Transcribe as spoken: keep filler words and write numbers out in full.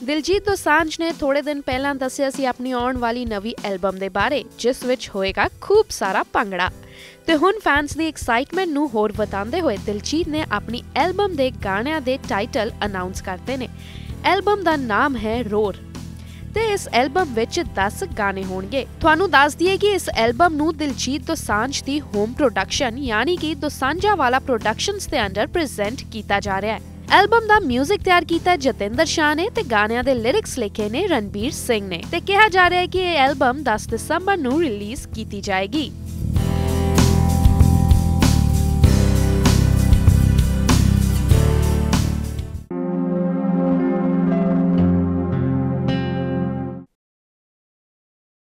ਦਿਲਜੀਤ ਦੋਸਾਂਝ ਨੇ ਥੋੜੇ ਦਿਨ ਪਹਿਲਾਂ ਦੱਸਿਆ ਸੀ ਆਪਣੀ ਆਉਣ ਵਾਲੀ ਨਵੀਂ ਐਲਬਮ ਦੇ ਬਾਰੇ, ਜਿਸ ਵਿੱਚ ਹੋਏਗਾ ਖੂਬ ਸਾਰਾ ਭੰਗੜਾ। ਤੇ ਹੁਣ ਫੈਨਸ ਦੀ ਐਕਸਾਈਟਮੈਂਟ ਨੂੰ ਹੋਰ ਵਧਾਉਂਦੇ ਹੋਏ ਦਿਲਜੀਤ ਨੇ ਆਪਣੀ ਐਲਬਮ ਦੇ ਗਾਣਿਆਂ ਦੇ ਟਾਈਟਲ ਅਨਾਉਂਸ ਕਰਤੇ ਨੇ। ਐਲਬਮ ਦਾ ਨਾਮ ਹੈ ਰੋਰ ਤੇ ਇਸ ਐਲਬਮ ਵਿੱਚ ਦਸ ਗਾਣੇ ਹੋਣਗੇ। ਤੁਹਾਨੂੰ ਦੱਸ ਦਈਏ ਕਿ ਇਸ ਐਲਬਮ ਨੂੰ ਦਿਲਜੀਤ ਦੋਸਾਂਝ ਦੀ ਹੋਮ ਪ੍ਰੋਡਕਸ਼ਨ ਯਾਨੀ ਕਿ ਦੋਸਾਂਝਾ ਵਾਲਾ ਪ੍ਰੋਡਕਸ਼ਨਸ ਦੇ ਅੰਡਰ ਪ੍ਰੈਜ਼ੈਂਟ ਕੀਤਾ ਜਾ ਰਿਹਾ ਹੈ। ਐਲਬਮ ਦਾ ਮਿਊਜ਼ਿਕ ਤਿਆਰ ਕੀਤਾ ਜਤਿੰਦਰ ਸ਼ਾਹ ਨੇ ਤੇ ਗਾਣਿਆਂ ਦੇ ਲਿਰਿਕਸ ਲਿਖੇ ਨੇ ਰਣਬੀਰ ਸਿੰਘ ਨੇ ਤੇ ਕਿਹਾ ਜਾ ਰਿਹਾ ਹੈ ਕਿ ਇਹ ਐਲਬਮ ਦਸ ਦਸੰਬਰ ਨੂੰ ਰਿਲੀਜ਼ ਕੀਤੀ ਜਾਏਗੀ।